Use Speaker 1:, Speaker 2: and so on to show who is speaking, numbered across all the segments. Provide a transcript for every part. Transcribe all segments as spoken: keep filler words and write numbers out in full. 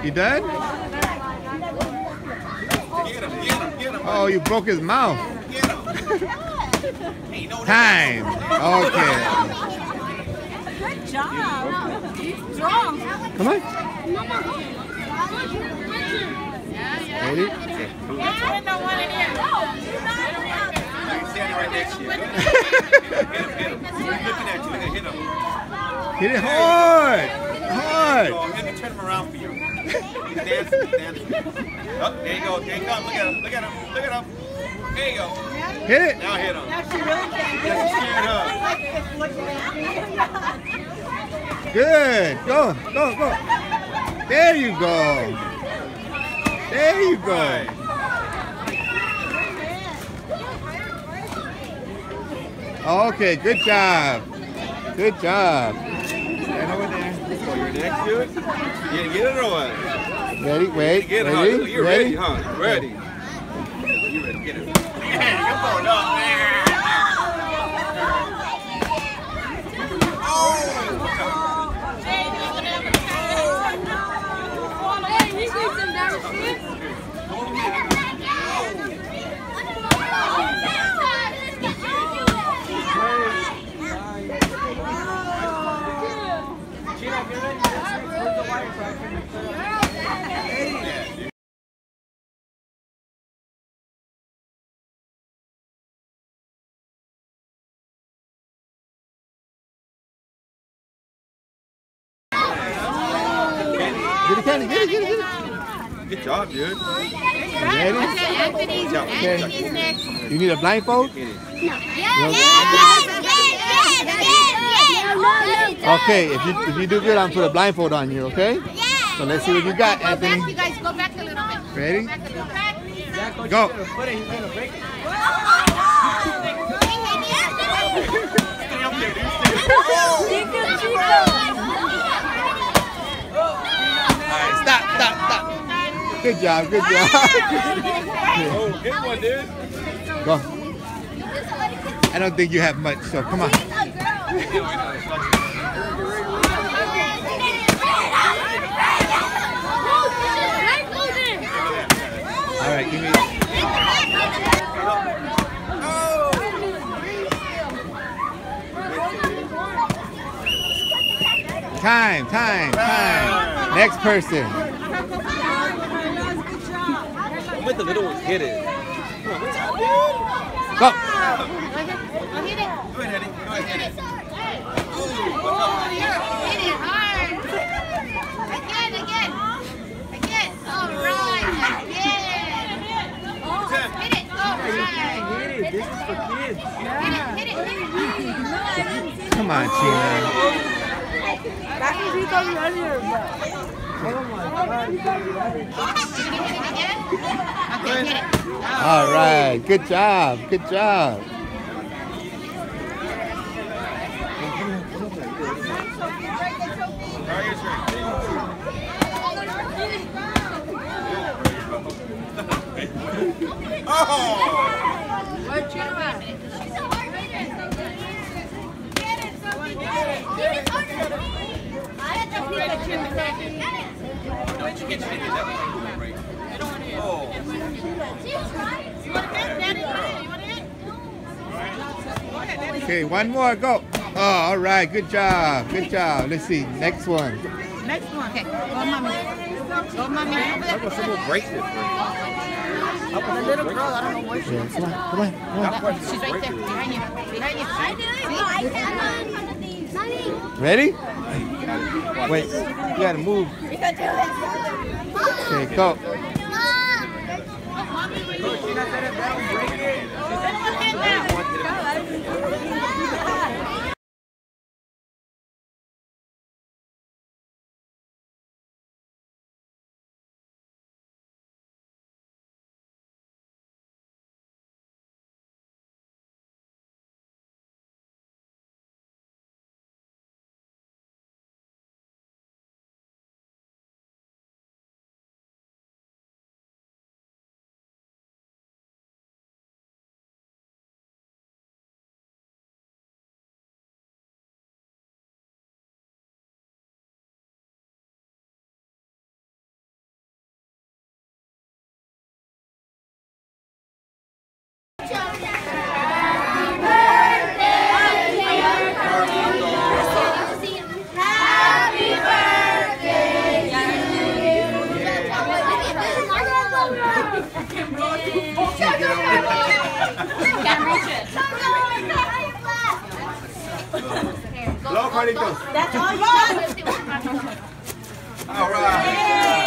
Speaker 1: You done?
Speaker 2: Get him, get him, get him.
Speaker 1: Oh, you broke his mouth.
Speaker 2: Get him.
Speaker 1: Time. Okay.
Speaker 3: Good job. He's strong.
Speaker 1: Come on. Ready?
Speaker 3: Window one in here.
Speaker 2: Standing right next to you. Hit him, hit him. He's looking at you. Hit him.
Speaker 1: Hit it hard. Hard.
Speaker 2: So, let me turn him around for you. He's dancing, he's dancing. Oh, there you go. There you go. Look at him. Look at him. Look at him. There you go.
Speaker 1: Hit it.
Speaker 2: Now hit him.
Speaker 3: Now she really can't
Speaker 2: That's a scared hug.
Speaker 1: Good. Go. Go. Go. There you go. There you go.
Speaker 2: Right.
Speaker 1: Okay. Good job. Good job. Stand over there.
Speaker 2: So you're next to it? Yeah, get it or what?
Speaker 1: Ready? Wait.
Speaker 2: Get it, huh?
Speaker 1: Ready?
Speaker 2: You're ready, huh? Ready. You ready? Get it. Yeah, come on up, man.
Speaker 1: Get it, Kenny. Get it, get it, get it.
Speaker 2: Good job, dude.
Speaker 1: You ready?
Speaker 3: Anthony's, Anthony's next.
Speaker 1: You need a blindfold?
Speaker 2: Get it.
Speaker 1: Okay, if you if you do good, I'm gonna put a blindfold on you, okay? So let's see what you got,
Speaker 3: Go back, you
Speaker 1: Anthony.
Speaker 3: guys. Go back a little bit.
Speaker 1: Ready?
Speaker 3: Go back a little bit.
Speaker 1: Go.
Speaker 2: Stay up there, dude. Stay
Speaker 1: Alright, stop, stop, stop. Good job, good job.
Speaker 2: Oh, good one, dude.
Speaker 1: Go. I don't think you have much, so come on. Alright, give me. Time, time, time. Next person.
Speaker 2: Let the little ones hit it. Come on, what's up, dude?
Speaker 1: Go.
Speaker 3: Go hit it.
Speaker 2: Go ahead, Eddie. Go ahead, hit it.
Speaker 3: Hit it hard. Again, again. Again. All right. Again. Hit it. All right.
Speaker 2: This is for kids.
Speaker 3: Hit it. Hit it. Hit it.
Speaker 1: Come on, Tina.
Speaker 4: That's what he told me earlier.
Speaker 3: Okay, hit it.
Speaker 1: All right. Good job. Good job.
Speaker 2: Oh!
Speaker 3: What you want?
Speaker 2: Don't you get your hand in that one, right? Oh.
Speaker 1: Okay, one more. Go. Oh, all right. Good job. Good job. Let's see. Next one.
Speaker 3: Next one. Okay. Go, mommy. Go, mommy.
Speaker 2: How about someone break this one?
Speaker 3: The little girl, I don't know where she
Speaker 1: Yeah,
Speaker 3: is.
Speaker 1: come on. Come on. Come on.
Speaker 3: She's right there. Behind you. Behind you. I
Speaker 1: Ready? Wait. You gotta move. Okay, go. Carlitos.
Speaker 4: That's all you got.
Speaker 2: All right.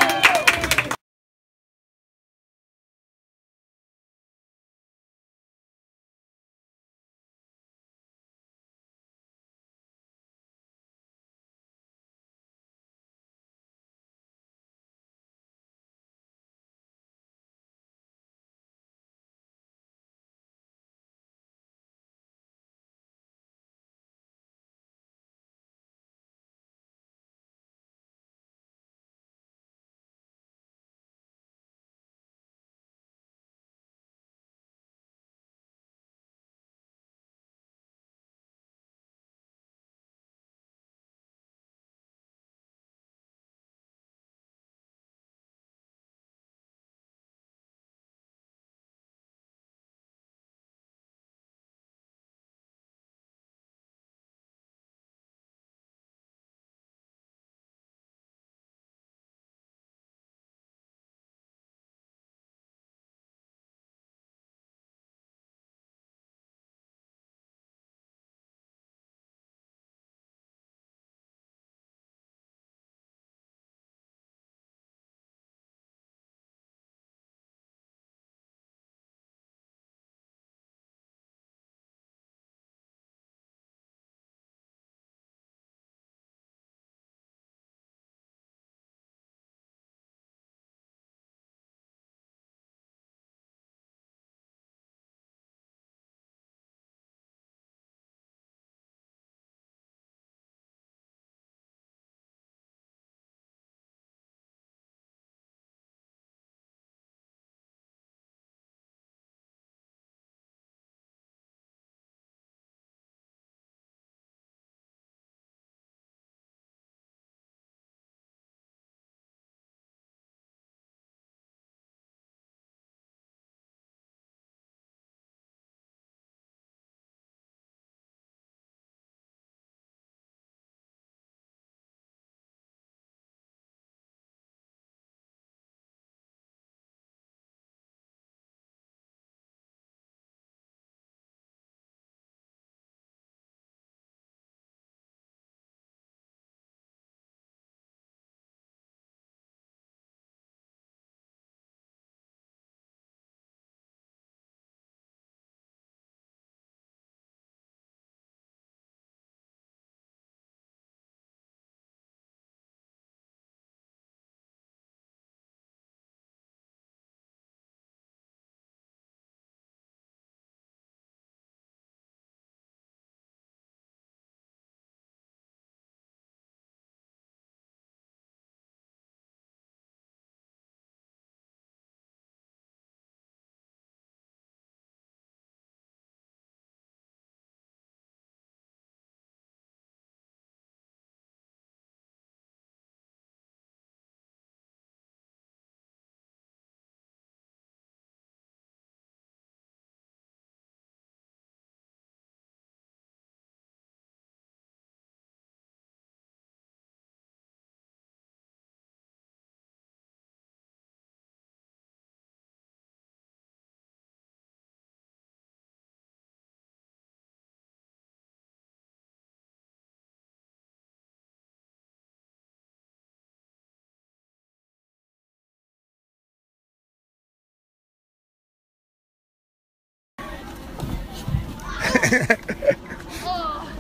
Speaker 4: Oh.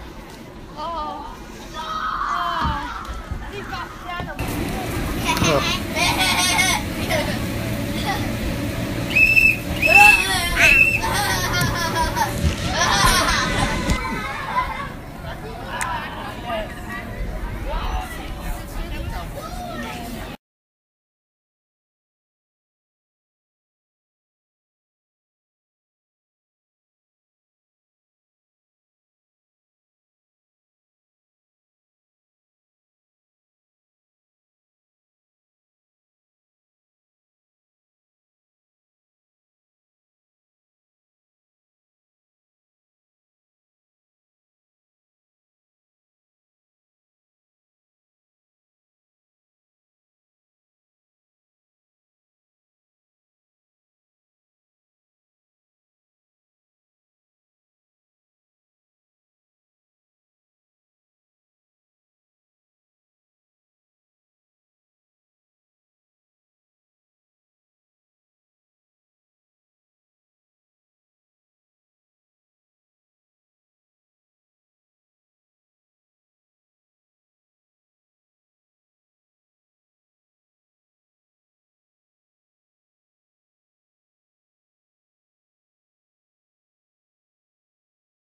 Speaker 4: Oh. Oh. He's got shadow.